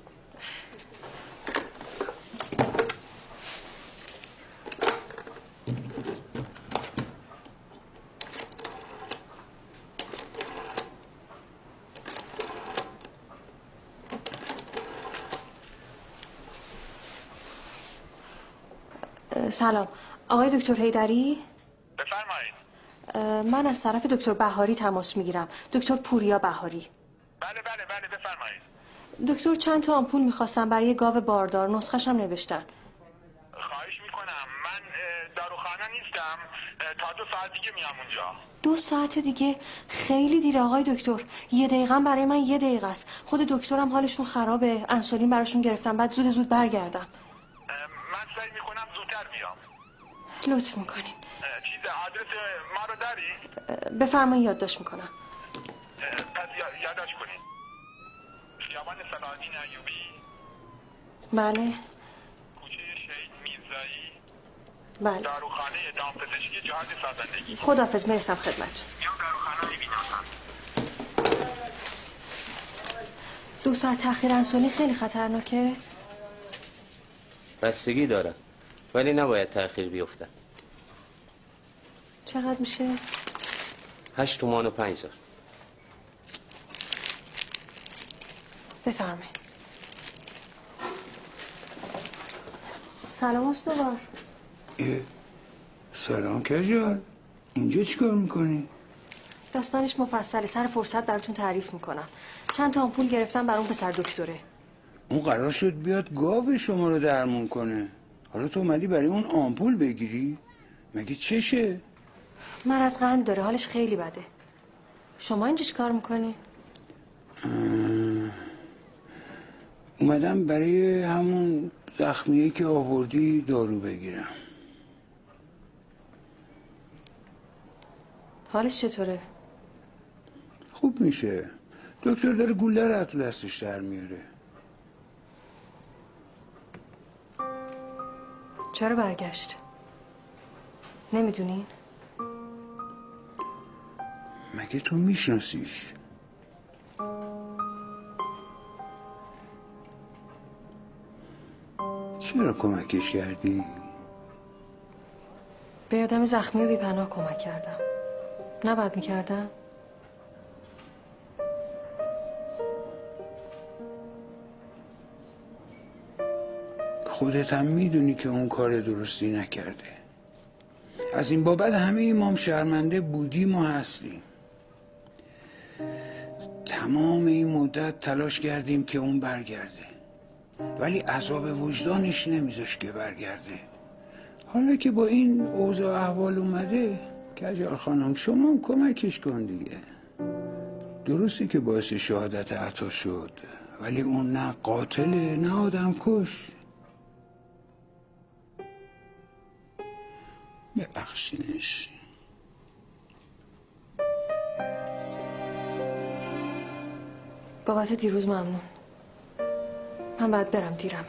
سلام آقای دکتر حیدری. بفرمایید. من از طرف دکتر بهاری تماس میگیرم. دکتر پوریا بهاری. بله بله بله بفرمایید. دکتر چند تا آمپول میخواستم برای گاو باردار، نسخش هم نوشتن. خواهش میکنم، من داروخانه نیستم، تا دو ساعت دیگه میام اونجا. دو ساعت دیگه خیلی دیره آقای دکتر. یه دقیقه برای من یه دقیقه است. خود دکترم حالشون خرابه، انسولین براشون گرفتم، بعد زود زود برگردم. من سعی میکنم زودتر بیام. لطف میکنین. چیز آدرس ما رو داری؟ بفرمایید یادداشت میکنم. پس یادداشت کنین. خیابان صلاح‌الدین ایوبی. بله. کوچه شهید میرزایی. بله. داروخانه دامپزشکی جهاد سازندگی. خداحافظ، میرسم خدمت. یا داروخانه بی‌نام. دو ساعت تاخیر انسولین خیلی خطرناکه. بستگی داره ولی نباید تأخیر بیفته. چقدر میشه؟ هشت تومان و پنج زار. بفرمایید. سلام استوار. اه، سلام کجال، اینجا چیکار میکنی؟ داستانش مفصله، سر فرصت براتون تعریف میکنم. چند تا آمپول گرفتم بر اون پسر دکتره. اون قرار شد بیاد گاو شما رو درمون کنه، حالا تو اومدی برای اون آمپول بگیری؟ مگه چشه؟ مرض قند داره، حالش خیلی بده. شما اینجا چی کار میکنی؟ اومدم برای همون زخمیه که آوردی دارو بگیرم. حالش چطوره؟ خوب میشه. دکتر داره گوله رو تو دستش در میاره. چرا برگشت؟ نمیدونین؟ مگه تو میشناسیش؟ چرا کمکش کردی؟ به آدم زخمی و بی‌پناه کمک کردم. نباید میکردم؟ خودت هم میدونی که اون کار درستی نکرده. از این بابت همه ما هم شرمنده بودیم و هستیم. تمام این مدت تلاش کردیم که اون برگرده، ولی عذاب وجدانش نمیذاش که برگرده. حالا که با این اوضاع احوال اومده، کجال خانم شما هم کمکش کن دیگه. درسته که باعث شهادت عطا شد، ولی اون نه قاتله نه آدم کش. ببخشینش. بابت دیروز ممنون. من باید برم، دیرمه.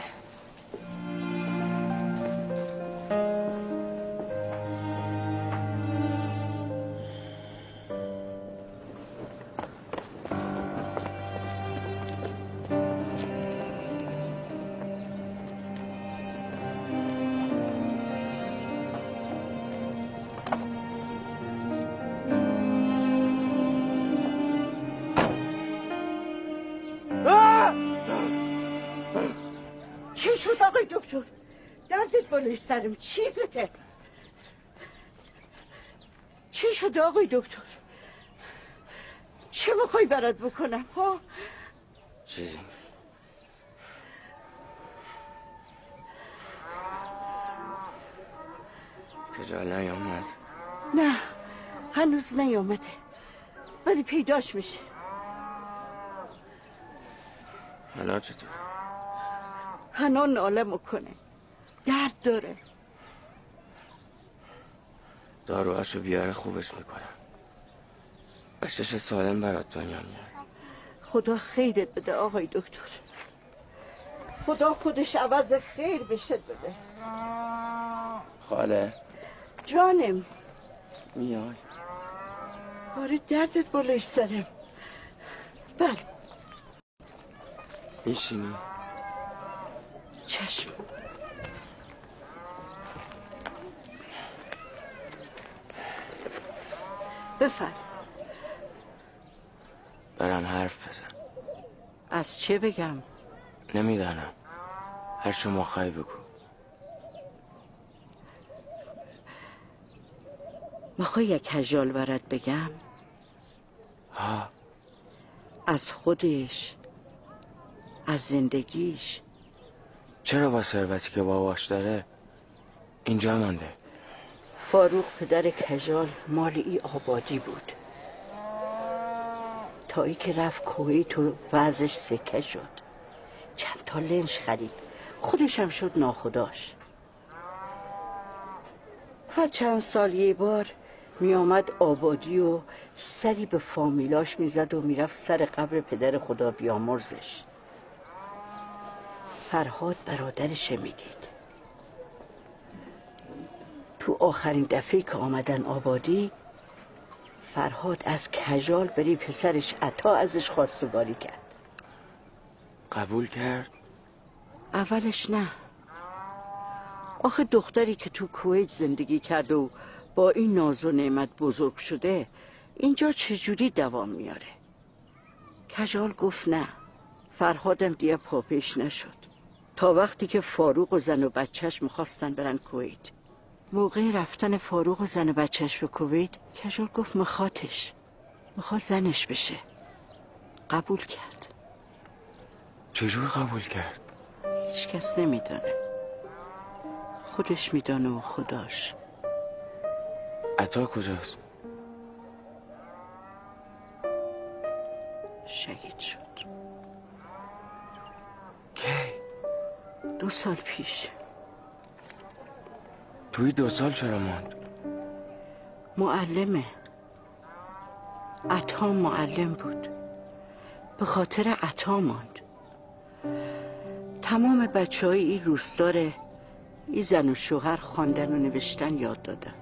چی شد آقای دکتر؟ دردت بالای سرم چیزته؟ چی شد آقای دکتر؟ چه میخوای برات بکنم ها؟ چیزی کجال نیامد؟ نه هنوز نیامده، ولی پیداش میشه. حالا چطور؟ هنو ناله میکنه، درد داره. داروهاشو بیاره خوبش میکنم. بچه‌ش سالم برات دنیا میاره. خدا خیرت بده آقای دکتر. خدا خودش عوض خیر بشه بده. خاله جانم میای؟ آره دردت بالای سرم. بله میشینی؟ چشم. بفرم. برم حرف بزن. از چه بگم؟ نمیدانم، هر شما خواهی بگو. میخوای یک کژال برات بگم؟ ها. از خودش، از زندگیش. چرا با ثروتی که باباش داره اینجا مانده؟ فاروق پدر کژال مال ای آبادی بود، تا ای که رفت کویت و وضعش سکه شد. چند تا لنج خرید، خودش هم شد ناخداش. هر چند سال یه بار می آمد آبادی و سری به فامیلاش می زد و می رفت سر قبر پدر خدا بیامرزش. فرهاد برادرش می دید. تو آخرین دفعه که آمدن آبادی، فرهاد از کژال بری پسرش عطا ازش خواستگاری کرد. قبول کرد؟ اولش نه. آخه دختری که تو کویت زندگی کرد و با این ناز و نعمت بزرگ شده، اینجا چجوری دوام میاره؟ کژال گفت نه. فرهادم دیگه پاپیش نشد، تا وقتی که فاروق و زن و بچهش میخواستن برن کویت. موقع رفتن فاروق و زن بچهش به کویت کجور گفت مخاطش میخواد زنش بشه. قبول کرد. چجور قبول کرد؟ هیچ کس نمیدانه، خودش میدانه و خداش. عطا کجاست؟ شهید شد. کی؟ دو سال پیش. توی دو سال چرا ماند؟ معلمه. عطا معلم بود، به خاطر عطا ماند. تمام بچه های این روستاره این زن و شوهر خواندن و نوشتن یاد دادن.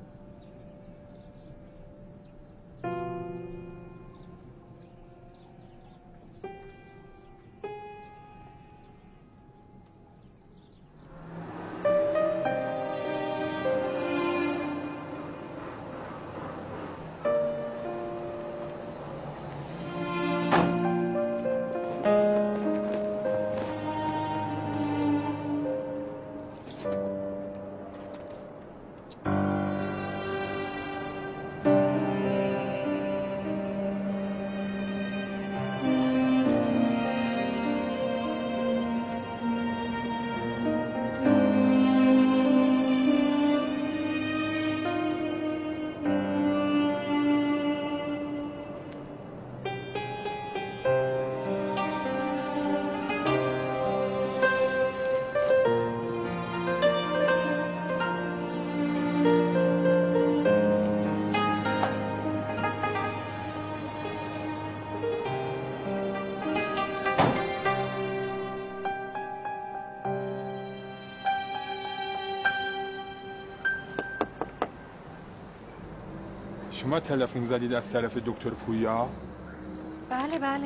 شما تلفن زدید از طرف دکتر پویا؟ بله بله.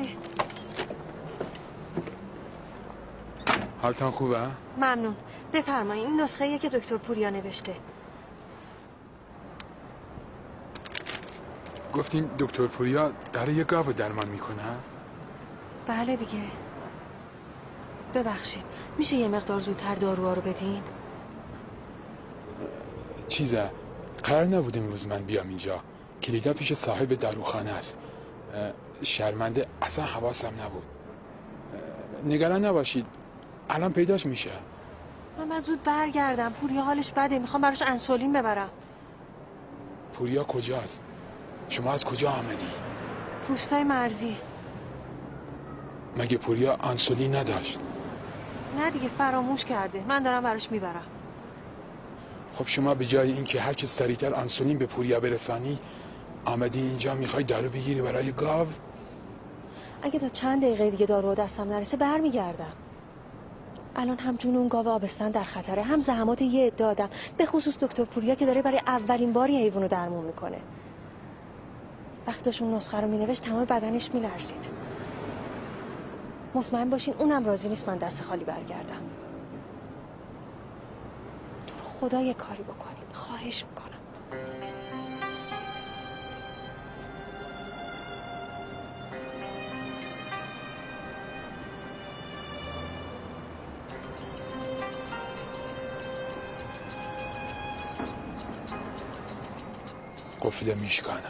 حالتان خوبه؟ ممنون. بفرمایید، این نسخه ایه که دکتر پوریا نوشته. گفتین دکتر پوریا داره یه گاو درمان میکنه؟ بله دیگه. ببخشید میشه یه مقدار زودتر داروها رو بدین؟ چیزه قرار نبود امروز من بیام اینجا. کلیدا پیش صاحب داروخانه است. شرمنده اصلا حواسم نبود. نگران نباشید الان پیداش میشه. من من زود برگردم. پوریا حالش بده، میخوام براش انسولین ببرم. پوریا کجاست؟ شما از کجا آمدی؟ روستای مرزی. مگه پوریا انسولین نداشت؟ نه دیگه، فراموش کرده. من دارم براش میبرم. خب شما به جای اینکه هر چه سریعتر انسولین به پوریا برسانی آمدی اینجا میخوای دارو بگیری برای گاو؟ اگه تا چند دقیقه دیگه دارو دستم نرسه برمیگردم. الان هم جون اون گاو آبستن در خطره، هم زحمات یه عده آدم، به خصوص دکتر پوریا که داره برای اولین باری حیوانو درمون میکنه. وقتی داشت اون نسخه رو مینوشت تمام بدنش میلرزید. مطمئن باشین اونم راضی نیست من دست خالی برگردم. تو رو خدا یه کاری بکنین، خواهش میکنم. قفل میشکنم.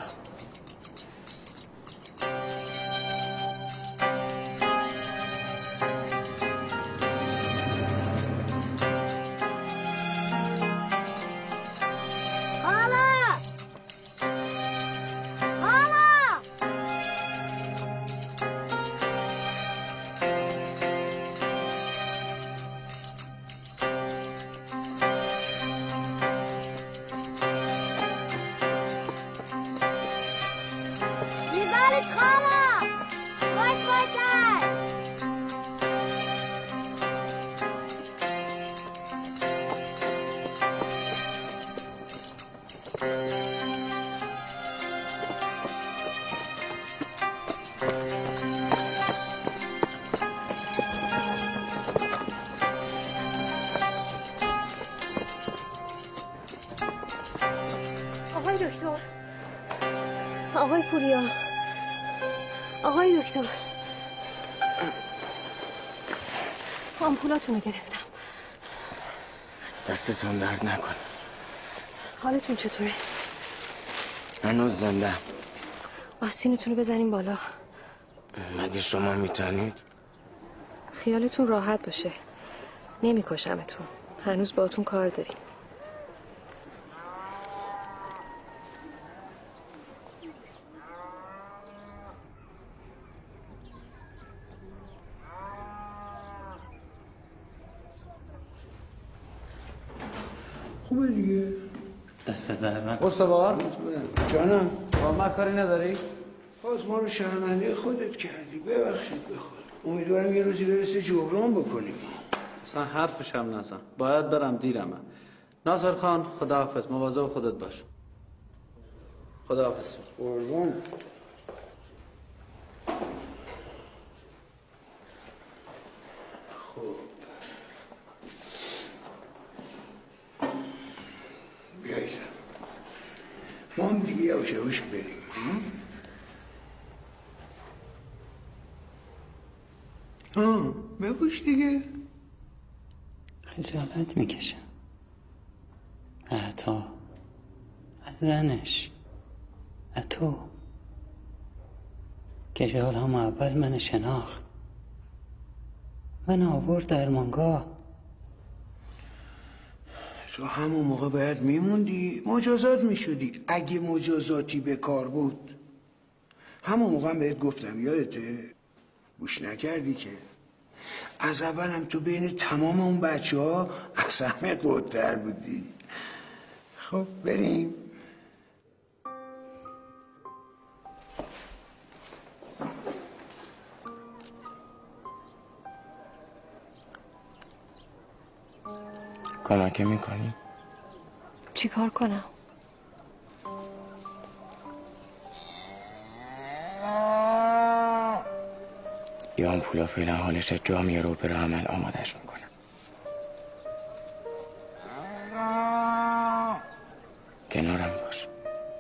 آقای پوریا، آقای دکتر، آمپولاتونو گرفتم. دستتون درد نکن. حالتون چطوره؟ هنوز زنده. آستینتون رو بزنین بالا. مگه شما میتونید؟ خیالتون راحت باشه. نمیکشمتون. هنوز باهاتون کار داریم. خوبه دیگه. دست در نکن. استوار جانم. با ما کاری نداری؟ باز ما رو شرمنده خودت کردی. ببخشید بخور. امیدوارم یه روزی برسه جبران بکنیم. اصلا حرفش هم نزن. باید برم دیرمه. ناصر خان خداحافظ. مواظب خودت باش. خداحافظ. قربان. خب بیایید ما هم دیگه یواش یواش بریم. ها بگوش دیگه. خجالت میکشم. عطا از زنش از تو که هم اول من شناخت من آورد درمانگاه. تو همون موقع باید میموندی مجازات میشدی اگه مجازاتی به کار بود. همون موقع هم بهت گفتم یادته؟ گوش نکردی که. از اولم تو بین تمام اون بچه ها از همه قدر بودی. خب بریم. کمک میکنی؟ چی کار کنم؟ یا اون پولا فعلا حالش جا میاره و برای عمل آمادش میکنه. کنارم باش.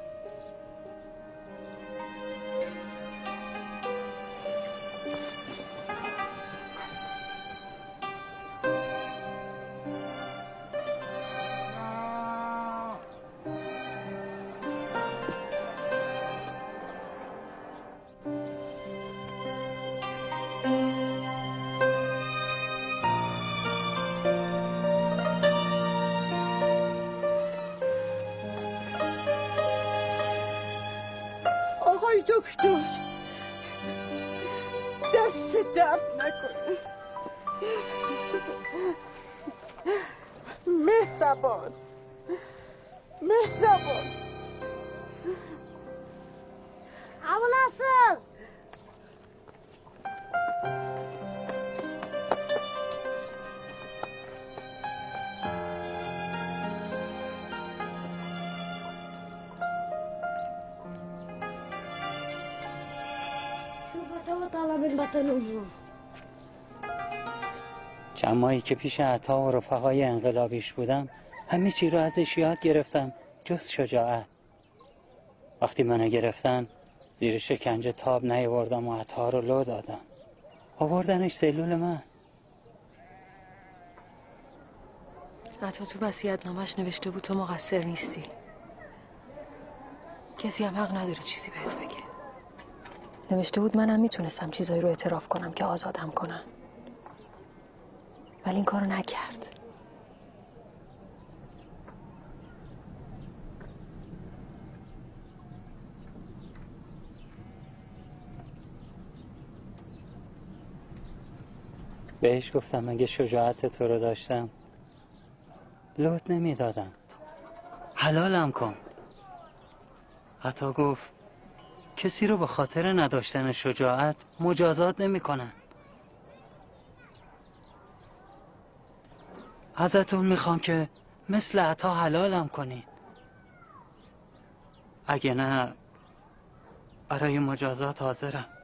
آقای دکتر دست درد نکنه. مهربان مهربان. ابو نصر چند ماهی که پیش عطا و رفقای انقلابیش بودم همه چی رو ازش یاد گرفتم جز شجاعت. وقتی منو گرفتن زیر شکنجه تاب نیاوردم و عطا رو لو دادم. آوردنش سلول من. عطا تو وصیت‌نامه‌اش نوشته بود تو مقصر نیستی. کسی هم حق نداره چیزی بهت بگه. نوشته بود منم میتونستم چیزایی رو اعتراف کنم که آزادم کنن. ولی این کارو نکرد. بهش گفتم اگه شجاعت تو رو داشتم لوت نمیدادم. حلالم کن. حتی گفت کسی رو به خاطر نداشتن شجاعت مجازات نمی کنن. ازتون میخوام که مثل عطا حلالم کنین. اگه نه برای مجازات حاضرم.